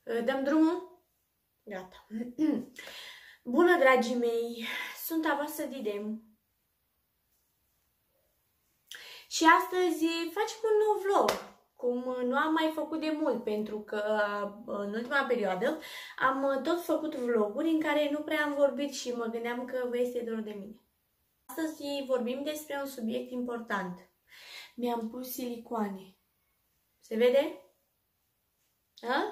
Dăm drumul? Gata. Bună, dragii mei! Sunt a voastră Didem. Și astăzi facem un nou vlog, cum nu am mai făcut de mult, pentru că în ultima perioadă am tot făcut vloguri în care nu prea am vorbit și mă gândeam că vă este dor de mine. Astăzi vorbim despre un subiect important. Mi-am pus silicoane. Se vede? Da?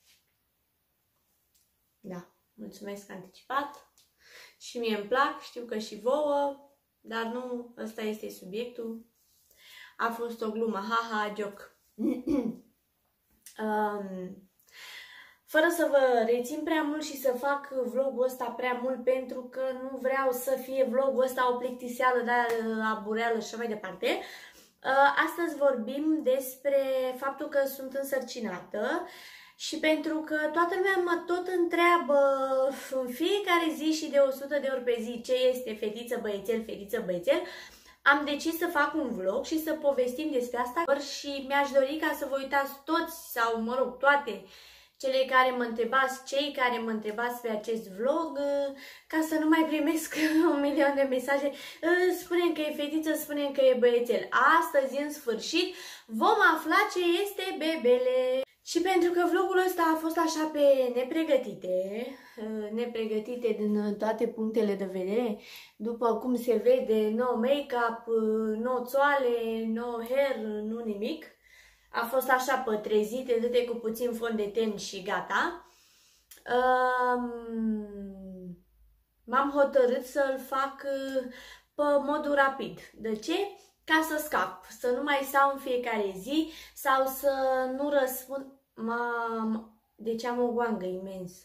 Da, mulțumesc anticipat. Și mie îmi plac, știu că și vouă, dar nu, ăsta este subiectul. A fost o glumă, haha, joc. Fără să vă rețin prea mult și să fac vlogul ăsta prea mult, pentru că nu vreau să fie vlogul ăsta o plictiseală de abureală și așa mai departe. Astăzi vorbim despre faptul că sunt însărcinată și pentru că toată lumea mă tot întreabă în fiecare zi și de 100 de ori pe zi ce este fetiță, băiețel, fetiță, băiețel, am decis să fac un vlog și să povestim despre asta și mi-aș dori ca să vă uitați toți sau, mă rog, toate cele care mă întrebați, cei care mă întrebați pe acest vlog, ca să nu mai primesc 1.000.000 de mesaje. Spunem că e fetiță, spunem că e băiețel. Astăzi, în sfârșit, vom afla ce este bebele. Și pentru că vlogul ăsta a fost așa pe nepregătite din toate punctele de vedere, după cum se vede, no make-up, no țoale, no hair, nu nimic. A fost așa pătrezite, dute cu puțin fond de ten și gata. M-am hotărât să-l fac pe modul rapid. De ce? Ca să scap, să nu mai stau în fiecare zi sau să nu răspund. Deci am o goangă imensă.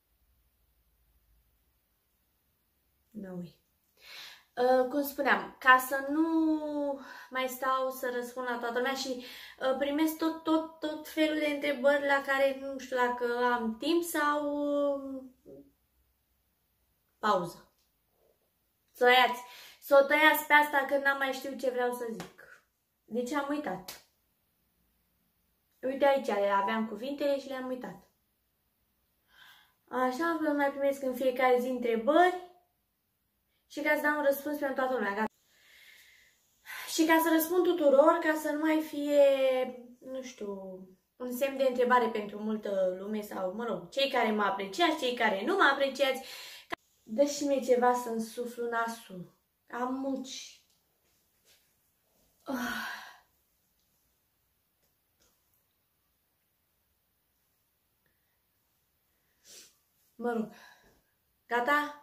Cum spuneam, ca să nu mai stau să răspund la toată lumea și primesc tot felul de întrebări la care nu știu dacă am timp sau pauză. Să o tăiați pe asta că n-am mai știu ce vreau să zic. Deci am uitat. Uite aici, aveam cuvintele și le-am uitat. Așa, vă mai primesc în fiecare zi întrebări și ca să dau un răspuns pentru toată lumea. Gata. Și ca să răspund tuturor, ca să nu mai fie, nu știu, un semn de întrebare pentru multă lume sau, mă rog, cei care mă apreciați, cei care nu mă apreciați. Dă și mie ceva să însuflu nasul. Am muci. Mă rog. Gata?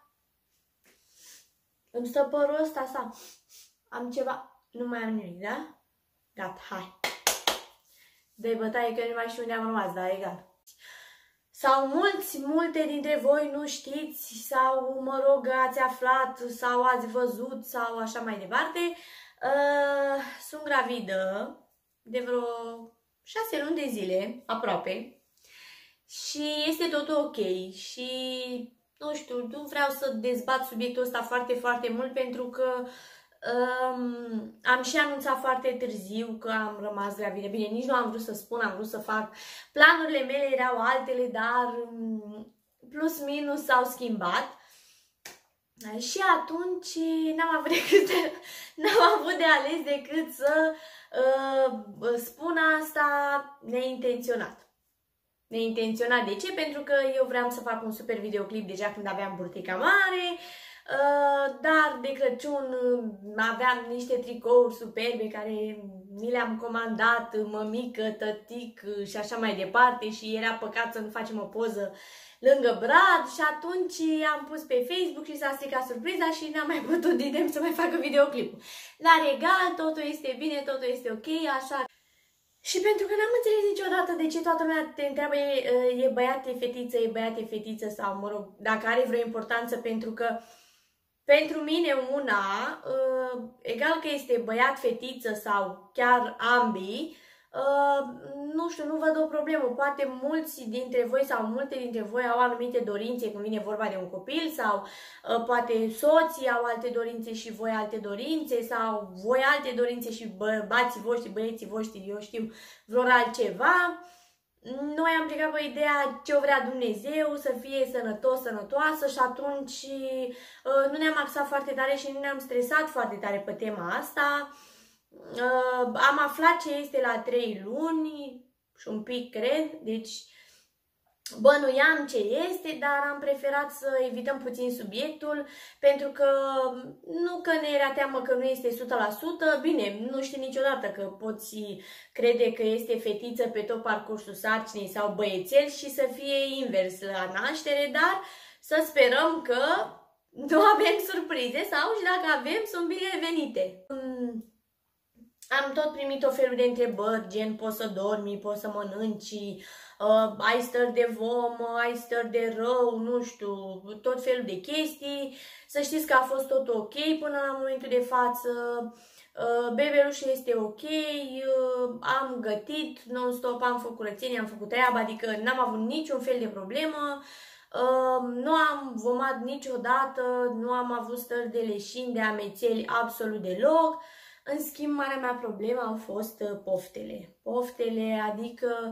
Îmi stă părul ăsta sau am ceva? Nu mai am nimic, da? Gata, hai. De bătaie că nu mai știu unde am rămas, dar egal. Sau multe dintre voi nu știți sau, mă rog, ați aflat sau ați văzut sau așa mai departe. Sunt gravidă de vreo 6 luni de zile, aproape. Și este totul ok și, nu știu, nu vreau să dezbat subiectul ăsta foarte mult pentru că am și anunțat foarte târziu că am rămas gravidă. Bine, nici nu am vrut să spun, am vrut să fac. Planurile mele erau altele, dar plus minus s-au schimbat. Și atunci n-am avut de ales decât să spun asta neintenționat. Neintenționat. De ce? Pentru că eu vreau să fac un super videoclip deja când aveam burtica mare, dar de Crăciun aveam niște tricouri superbe care mi le-am comandat, mămică, tătic și așa mai departe și era păcat să nu facem o poză lângă brad și atunci am pus pe Facebook și s-a stricat surpriza și n-am mai putut Didem să mai facă videoclipul. Dar egal, totul este bine, totul este ok, așa. Și pentru că n-am înțeles niciodată de ce toată lumea te întreabă e băiat, e fetiță, e băiat, e fetiță sau, mă rog, dacă are vreo importanță, pentru că pentru mine egal că este băiat, fetiță sau chiar ambii, nu știu, nu văd o problemă. Poate mulți dintre voi sau multe dintre voi au anumite dorințe când vine vorba de un copil sau poate soții au alte dorințe și voi alte dorințe sau voi alte dorințe și bărbații voștri, băieții voștri, eu știu, vor altceva. noi am plecat pe ideea ce o vrea Dumnezeu, să fie sănătos, sănătoasă și atunci nu ne-am axat foarte tare și nu ne-am stresat foarte tare pe tema asta. Am aflat ce este la 3 luni și un pic, cred, deci bănuiam ce este, dar am preferat să evităm puțin subiectul, pentru că nu că ne era teamă că nu este 100%, bine, nu știi niciodată că poți crede că este fetiță pe tot parcursul sarcinii sau băiețel și să fie invers la naștere, dar să sperăm că nu avem surprize sau și dacă avem, sunt binevenite. Am tot primit o felul de întrebări, gen poți să dormi, poți să mănânci, ai stări de vomă, ai stări de rău, nu știu, tot felul de chestii. Să știți că a fost tot ok până la momentul de față, bebelușul este ok, am gătit non-stop, am făcut curățenie, am făcut treaba, adică n-am avut niciun fel de problemă. Nu am vomat niciodată, nu am avut stări de leșini, de amețeli, absolut deloc. În schimb, marea mea problemă au fost poftele. Poftele, adică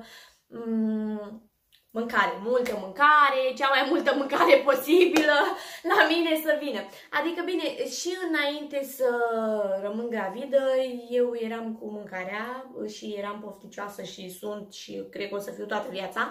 mâncare, multă mâncare, cea mai multă mâncare posibilă la mine să vină. Adică, bine, și înainte să rămân gravidă, eu eram cu mâncarea și eram pofticioasă și sunt și cred că o să fiu toată viața.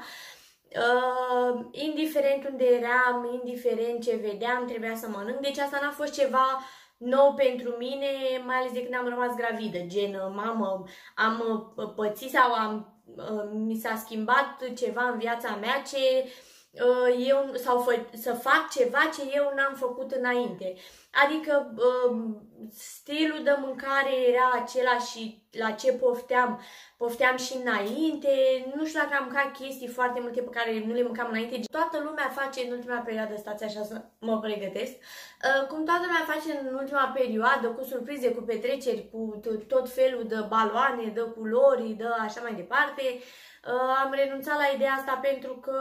Indiferent unde eram, indiferent ce vedeam, trebuia să mănânc. Deci asta n-a fost ceva nou pentru mine, mai ales de când am rămas gravidă, gen, mamă, am pățit sau mi s-a schimbat ceva în viața mea ce eu, sau să fac ceva ce eu n-am făcut înainte. Adică stilul de mâncare era același la ce pofteam și înainte. Nu știu dacă am mâncat chestii foarte multe pe care nu le mâncam înainte. Toată lumea face în ultima perioadă, stați așa să mă pregătesc, cum toată lumea face în ultima perioadă, cu surprize, cu petreceri, cu tot felul de baloane, de culori, de așa mai departe. Am renunțat la ideea asta pentru că,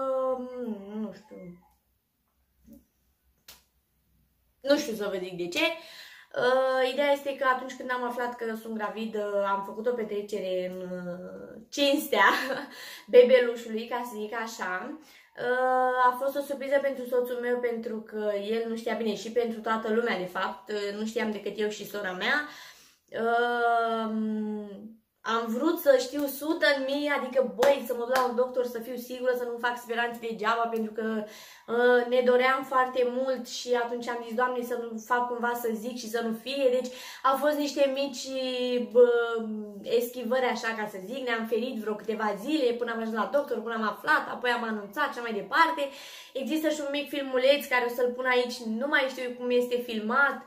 nu știu să vă zic de ce. Ideea este că atunci când am aflat că sunt gravidă, am făcut o petrecere în cinstea bebelușului, ca să zic așa. A fost o surpriză pentru soțul meu, pentru că el nu știa, bine, și pentru toată lumea, de fapt. Nu știam decât eu și sora mea. Am vrut să știu 100.000, adică, băi, să mă duc la un doctor, să fiu sigură, să nu fac speranțe degeaba, pentru că ne doream foarte mult și atunci am zis, Doamne, să nu fac cumva să zic și să nu fie. Deci au fost niște mici eschivări, așa ca să zic, ne-am ferit vreo câteva zile până am ajuns la doctor, până am aflat, apoi am anunțat și așa mai departe. Există și un mic filmuleț care o să-l pun aici, nu mai știu cum este filmat.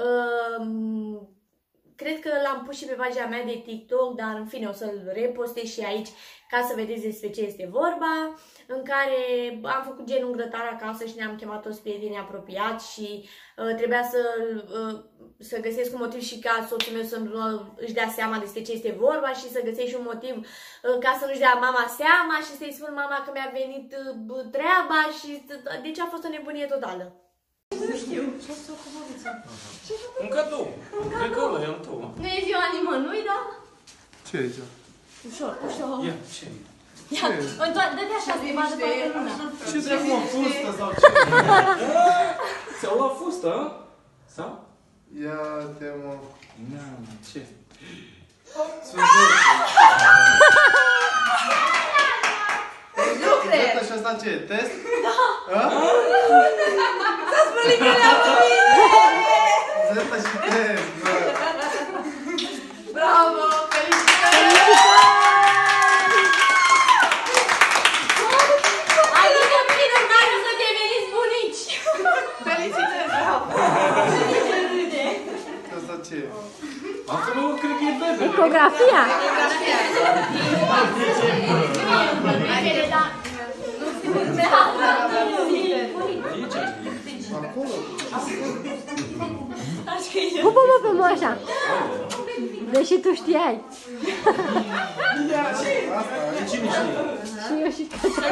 Cred că l-am pus și pe pagina mea de TikTok, dar în fine o să-l repostez și aici ca să vedeți despre ce este vorba, în care am făcut genul grătar acasă și ne-am chemat toți prietenii apropiați și trebuia să găsesc un motiv și ca soțul meu să nu își dea seama despre ce este vorba și să găsesc și un motiv ca să nu-și dea mama seama și să-i spun mama că mi-a venit treaba și deci a fost o nebunie totală. Nu știu. Ce-ți o cuvăviță? Un cadou. Cred că ăla e al tău. Nu e ziua nimănui, da? Ce e aici? Ușor, ușor. Ia, ce e? Ia, dă-te așa, să-i vadă toată lumea. Ce trebuie, mă, fustă sau ce? Ți-au luat fustă, sau? Ia-te, mă. Na, ce? Nu cred! Și asta ce? Test? Da! S-a spălit că le-am primit! Zeta și test, bă! Bravo! Felicitări! Adică prin urmare o să deveniți bunici! Felicitări! Bravo! Asta ce? Acum cred că e bebe. Ecografia? Acolo? Pupă-mă pe moașa! Deși tu știai. Asta, cine știe? Și eu și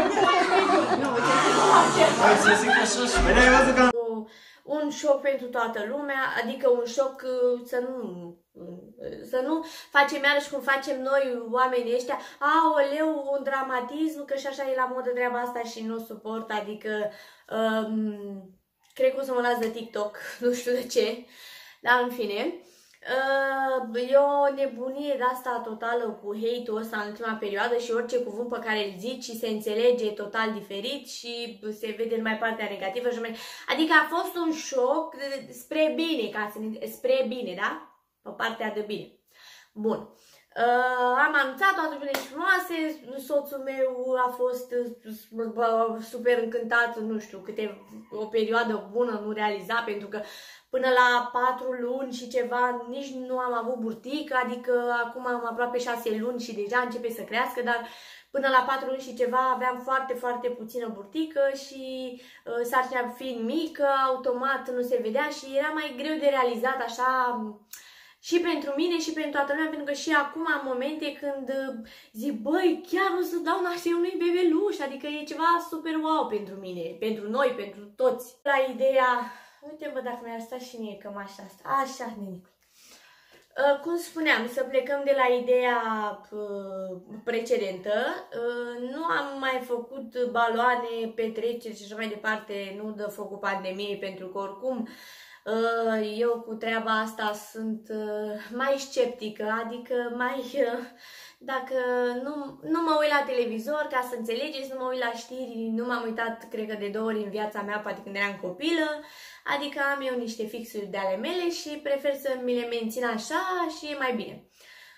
Hai să zic așa și... Bine, ai văzut că... Un șoc pentru toată lumea, adică un șoc să nu Să nu facem iarăși cum facem noi oamenii ăștia, aoleu, un dramatism, că și așa e la modă treaba asta și nu suport, adică cred că o să mă las de TikTok, nu știu de ce, dar în fine. E o nebunie de asta totală cu hate-ul ăsta în ultima perioadă și orice cuvânt pe care îl zici și se înțelege total diferit și se vede numai partea negativă. Adică a fost un șoc spre bine, spre bine, da? Pe partea de bine. Bun. Am anunțat toate bune și frumoase, soțul meu a fost super încântat, nu știu, o perioadă bună nu realiza, pentru că până la 4 luni și ceva nici nu am avut burtică, adică acum am aproape 6 luni și deja începe să crească, dar până la 4 luni și ceva aveam foarte, foarte puțină burtică și sarcina fiind mică, automat nu se vedea și era mai greu de realizat așa și pentru mine și pentru toată lumea, pentru că și acum am momente când zic, băi, chiar o să dau naștere unui bebeluș, adică e ceva super wow pentru mine, pentru noi, pentru toți. La ideea, uite bă, dacă mi-ar sta și mie cămașa asta, așa, nenic. Cum spuneam, să plecăm de la ideea precedentă, nu am mai făcut baloane, petreceri și așa mai departe, nu dă focul pandemiei, pentru că oricum eu cu treaba asta sunt mai sceptică, adică mai, dacă nu mă uit la televizor, ca să înțelegeți, nu mă uit la știri, nu m-am uitat, cred că de 2 ori în viața mea, poate când eram copilă, adică am eu niște fixuri de ale mele și prefer să mi le mențin așa și e mai bine.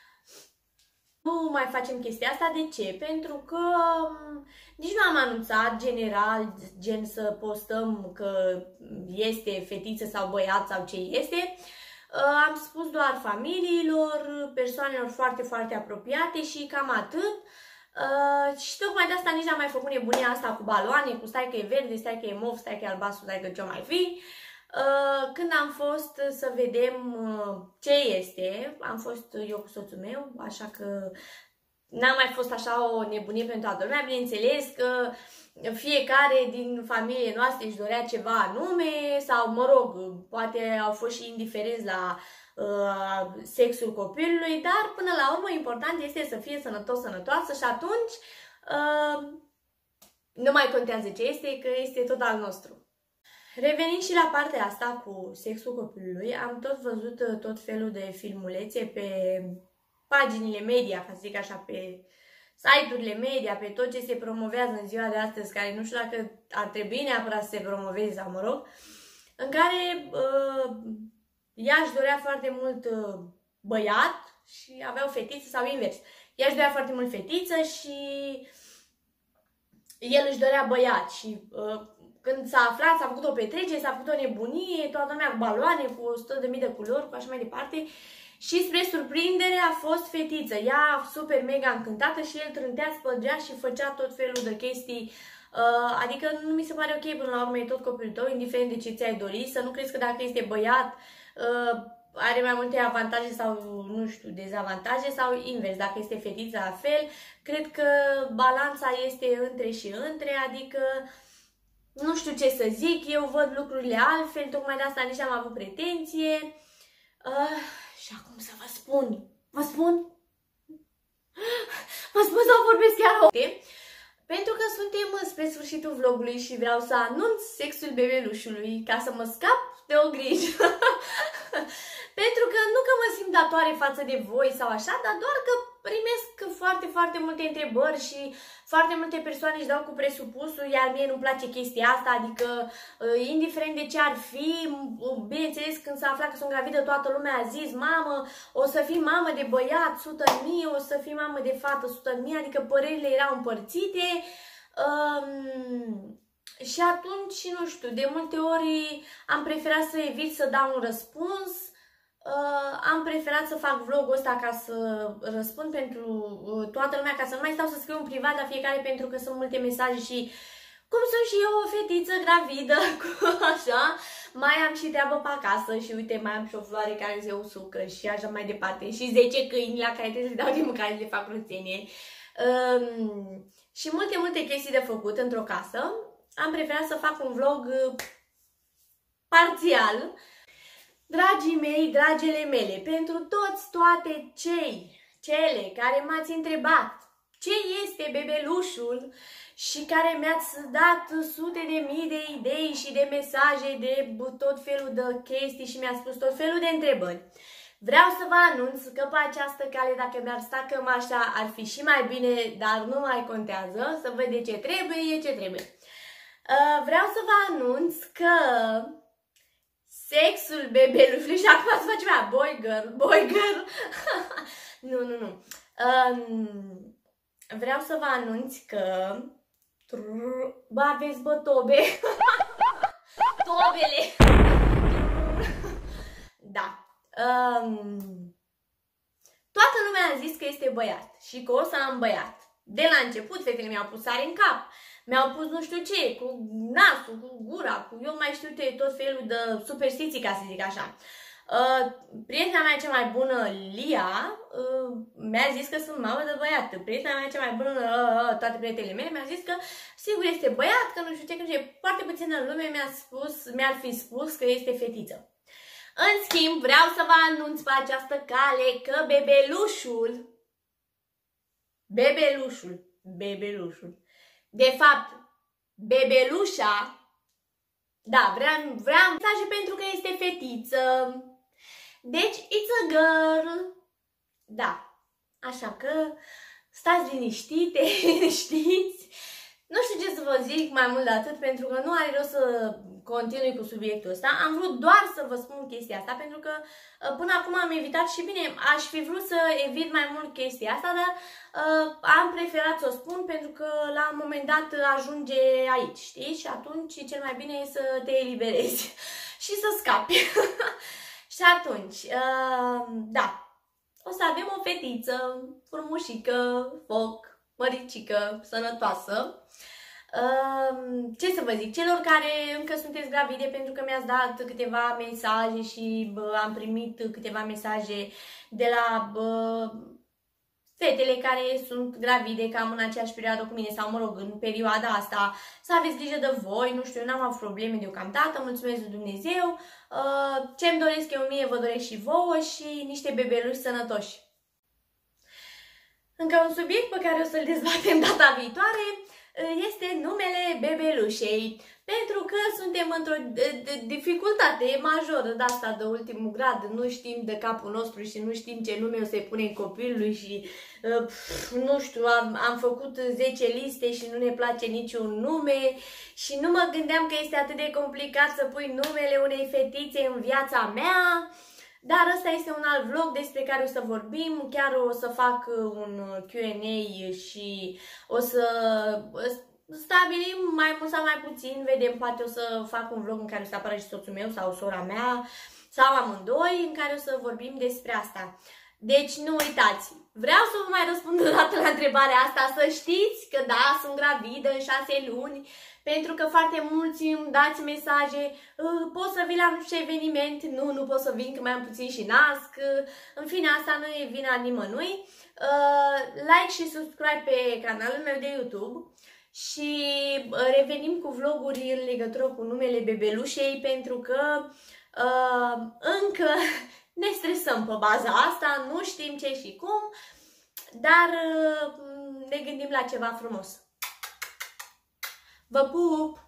Nu mai facem chestia asta, de ce? Pentru că nici nu am anunțat general, gen să postăm că este fetiță sau băiat sau ce este. Am spus doar familiilor, persoanelor foarte, foarte apropiate și cam atât. Și tocmai de asta nici n-am mai făcut nebunia asta cu baloane, cu stai că e verde, stai că e mov, stai că e albastru, stai că ce-o mai fi. Când am fost să vedem ce este, am fost eu cu soțul meu, așa că n-a mai fost așa o nebunie pentru toată lumea. Bineînțeles că fiecare din familie noastră își dorea ceva anume sau, mă rog, poate au fost și indiferenți la sexul copilului, dar până la urmă important este să fie sănătos, sănătoasă și atunci nu mai contează ce este, că este tot al nostru. Revenind și la partea asta cu sexul copilului, am tot văzut tot felul de filmulețe pe paginile media, ca să zic așa, pe site-urile media, pe tot ce se promovează în ziua de astăzi, care nu știu dacă ar trebui neapărat să se promoveze sau mă rog, în care ea își dorea foarte mult băiat și avea o fetiță sau invers. Ea își dorea foarte mult fetiță și el își dorea băiat și când s-a aflat, s-a făcut o petrecere, s-a făcut o nebunie, toată lumea cu baloane, cu 100.000 de culori, cu așa mai departe. Și spre surprindere a fost fetiță. Ea super mega încântată și el trântea, spăgea și făcea tot felul de chestii. Adică nu mi se pare ok, până la urmă e tot copilul tău, indiferent de ce ți-ai dori, să nu crezi că dacă este băiat are mai multe avantaje sau, nu știu, dezavantaje sau invers, dacă este fetiță la fel. Cred că balanța este între și între, adică nu știu ce să zic, eu văd lucrurile altfel, tocmai de asta nici am avut pretenție. Și acum să vă spun, vă spun sau vorbesc chiar pentru că suntem spre sfârșitul vlogului și vreau să anunț sexul bebelușului ca să mă scap de o grijă. Pentru că nu că mă simt datoare față de voi sau așa, dar doar că primesc foarte, foarte multe întrebări și foarte multe persoane își dau cu presupusul, iar mie nu-mi place chestia asta, adică indiferent de ce ar fi, bineînțeles când s-a aflat că sunt gravidă, toată lumea a zis, mamă, o să fii mamă de băiat 100.000, o să fii mamă de fată 100.000, adică părerile erau împărțite. Și atunci, nu știu, de multe ori am preferat să evit să dau un răspuns. Am preferat să fac vlogul ăsta ca să răspund pentru toată lumea, ca să nu mai stau să scriu în privat la fiecare, pentru că sunt multe mesaje și cum sunt și eu o fetiță gravidă, așa, mai am și treabă pe acasă și uite, mai am și o floare care se usucă și așa mai departe și 10 câini la care trebuie să le dau de mâncare, le fac curățenie și multe, multe chestii de făcut într-o casă. Am preferat să fac un vlog parțial. Dragii mei, dragele mele, pentru toți, toate cele care m-ați întrebat ce este bebelușul și care mi-ați dat sute de mii de idei și de mesaje de tot felul de chestii și mi-ați spus tot felul de întrebări. Vreau să vă anunț că pe această cale, dacă mi-ar sta cămașa, ar fi și mai bine, dar nu mai contează, să văd de ce trebuie, e ce trebuie. Vreau să vă anunț că sexul bebelușului, și acum să facem aia, boy girl, nu. Vreau să vă anunț că, bă, aveți bă tobe, tobele, da. Toată lumea a zis că este băiat și că o să am băiat. De la început, fetele mi-au pus sare în cap, mi-au pus nu știu ce, cu nasul, cu gura, cu eu mai știu ce, tot felul de superstiții, ca să zic așa. Prietena mea cea mai bună, Lia, mi-a zis că sunt mamă de băiat. Prietena mea cea mai bună, toate prietenele mele, mi-a zis că sigur este băiat, că nu știu ce, că nu știu ce. Foarte puțină lume mi-ar fi spus că este fetiță. În schimb, vreau să vă anunț pe această cale că bebelușul, de fapt, bebelușa, da, vreau mesaje pentru că este fetiță. Deci, it's a girl. Da, așa că stați liniștite, liniștiți. Nu știu ce să vă zic mai mult de atât, pentru că nu are rost să continui cu subiectul ăsta. Am vrut doar să vă spun chestia asta, pentru că până acum am evitat și bine, aș fi vrut să evit mai mult chestia asta, dar am preferat să o spun pentru că la un moment dat ajunge aici, știi? Și atunci cel mai bine e să te eliberezi și să scapi. Și atunci, da, o să avem o fetiță frumușică, foc, măricică, sănătoasă. Ce să vă zic, celor care încă sunteți gravide, pentru că mi-ați dat câteva mesaje și am primit câteva mesaje de la fetele care sunt gravide cam în aceeași perioadă cu mine sau, mă rog, în perioada asta, să aveți grijă de voi, nu știu, eu n-am avut probleme deocamdată, mulțumesc lui Dumnezeu. Ce-mi doresc eu mie, vă doresc și vouă și niște bebeluși sănătoși. Încă un subiect pe care o să-l dezbatem data viitoare este numele bebelușei, pentru că suntem într-o dificultate majoră de asta de ultimul grad, nu știm de capul nostru și nu știm ce nume o să-i punem copilului și nu știu, am făcut 10 liste și nu ne place niciun nume și nu mă gândeam că este atât de complicat să pui numele unei fetițe în viața mea. Dar ăsta este un alt vlog despre care o să vorbim, chiar o să fac un Q&A și o să stabilim mai mult sau mai puțin, vedem, poate o să fac un vlog în care o să apară și soțul meu sau sora mea sau amândoi, în care o să vorbim despre asta. Deci nu uitați, vreau să vă mai răspund o dată la întrebarea asta, să știți că da, sunt gravidă în 6 luni, pentru că foarte mulți îmi dați mesaje, pot să vin la nu știu ce eveniment, nu pot să vin că mai am puțin și nasc, în fine, asta nu e vina nimănui. Like și subscribe pe canalul meu de YouTube și revenim cu vloguri în legătură cu numele bebelușei, pentru că încă ne stresăm pe baza asta, nu știm ce și cum, dar ne gândim la ceva frumos. Vă pup!